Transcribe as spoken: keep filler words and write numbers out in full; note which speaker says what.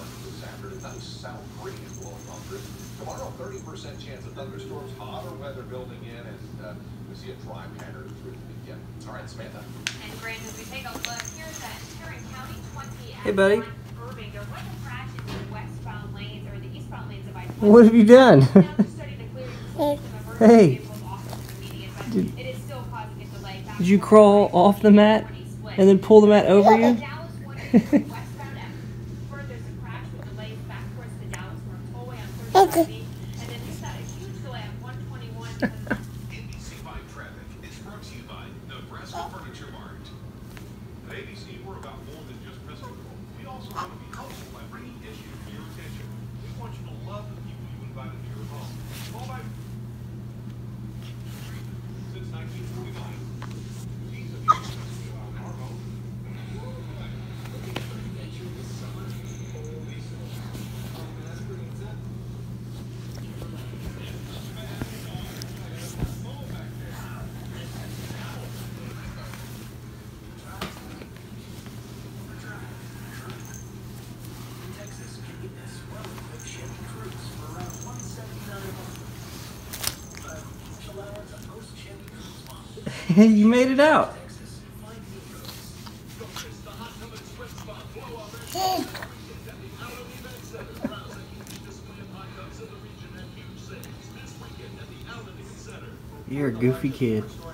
Speaker 1: storms this afternoon. Nice south breeze blowing over it. Tomorrow, thirty percent chance of thunderstorms, hotter weather building in, and uh, we see a dry pattern through the weekend. All right, Samantha.
Speaker 2: And Grant, as we take a look, here's that Tarrant County twenty.
Speaker 3: Hey, buddy.
Speaker 2: Irving, there was a crash in the westbound lanes or the eastbound lanes of I twenty.
Speaker 3: What have you done?
Speaker 2: Now they're starting to clear some emergency
Speaker 3: Hey.
Speaker 2: vehicles off of the median, but
Speaker 3: Did,
Speaker 2: it is still causing a delay.
Speaker 3: did you crawl off the mat and then pull the mat over you?
Speaker 2: Dallas one westbound at further there's a crash with delays back towards the Dallas North Tollway on thirty-five B, and then just got a huge delay on one twenty-one.
Speaker 1: A B C five Traffic is brought to you by Nebraska Furniture Mart. At A B C, we're about more than just pest control. We also want to be helpful by bringing issues to your attention. We want you to love the people you invite into your home. All by since nineteen forty-nine. These have been in our home. Adventure this summer. Holy summer. Oh, man, that's pretty intense.
Speaker 3: You made it out. You're a goofy kid.